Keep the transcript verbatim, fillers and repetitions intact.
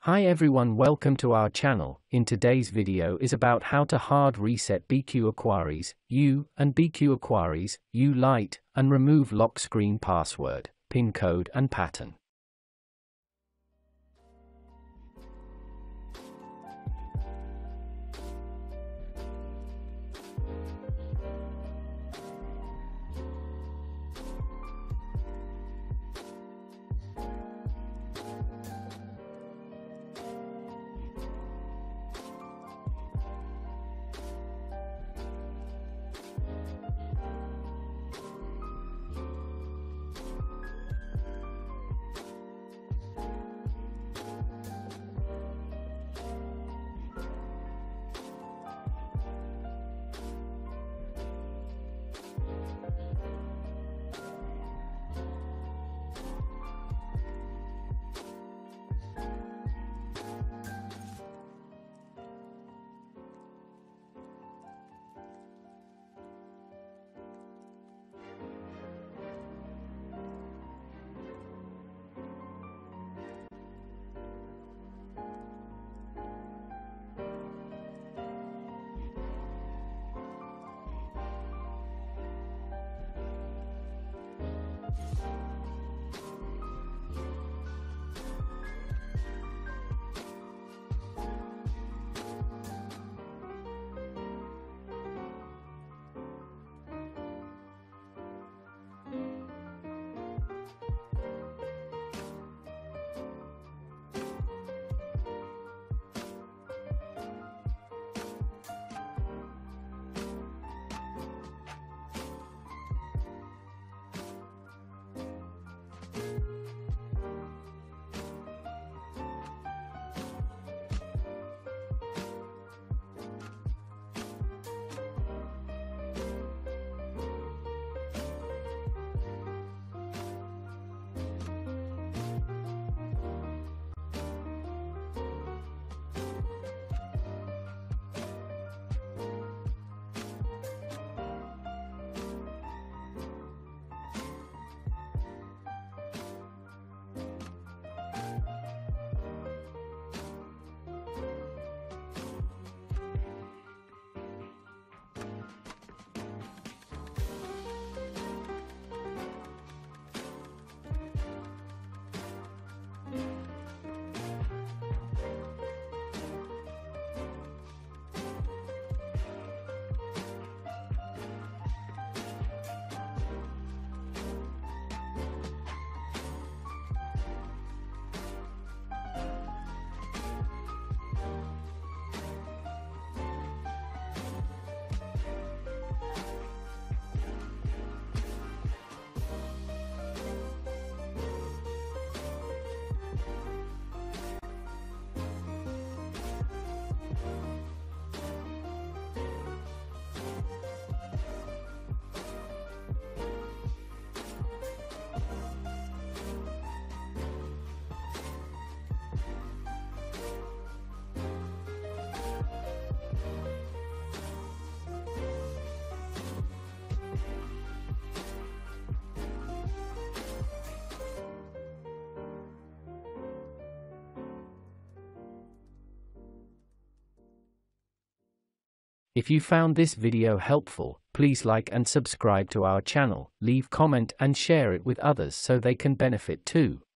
Hi everyone, welcome to our channel. In today's video is about how to hard reset B Q Aquaris, U, and B Q Aquaris, U Lite, and remove lock screen password, PIN code and pattern. If you found this video helpful, please like and subscribe to our channel, leave comment and share it with others so they can benefit too.